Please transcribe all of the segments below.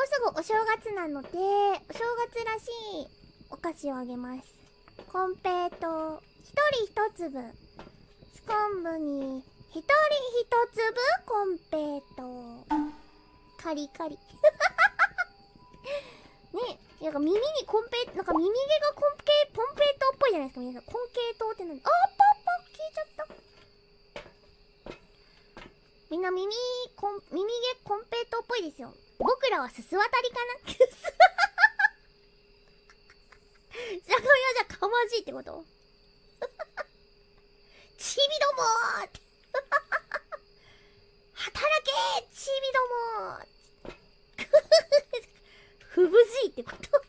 すぐお正月なので、お正月らしいお菓子をあげます。コンペイト一人一粒、スコンブに一人一粒コンペイト、カリカリね、なんか耳にコンペイ、なんか耳毛がポンペイトっぽいじゃないですか。皆さんコンケイトって何？あー、ポン消えちゃった。みんな耳毛コンペイトっぽいですよ。僕らはすす渡りかなじゃあじゃかまじいってことチビどもーって働けチビどもーふぶじいってこと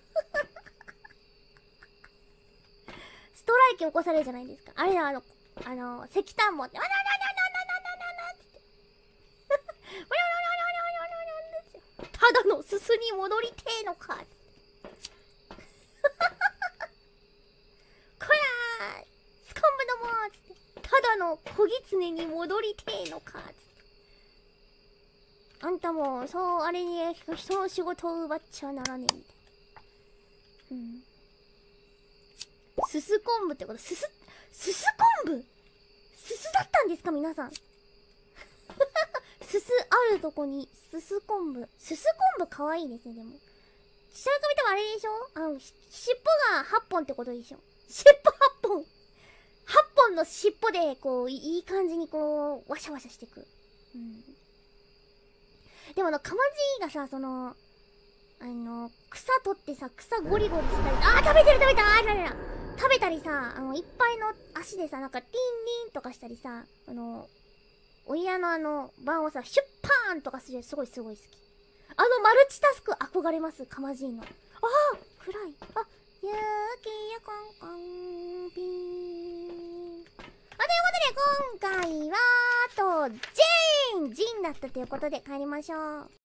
ストライキ起こされるじゃないですか。あれだ、石炭持って、わららららららららってただのすすに戻りてえのかこらースコンブどもーつってただの小狐に戻りてえのかつってあんたもそうあれに人の仕事を奪っちゃならねえみたいな。すす昆布ってこと、すす昆布すすだったんですか皆さんすすあるとこにすす昆布かわいいですね。でも下から見てもあれでしょ、尻尾が8本ってことでしょ。尻尾8本本の尻尾でこういい感じにこうワシャワシャしていく。でもカマジがさ、草取ってさ、草ゴリゴリしたり、食べてる食べたりさ、いっぱいの足でさ、なんかリンリンとかしたりさ、親の番をさ、シュッパーンとかする、すごい好き。マルチタスク憧れます、カマジーの。暗い。ゆーきやコンコンピーン。ということで、今回は、ジンだったということで帰りましょう。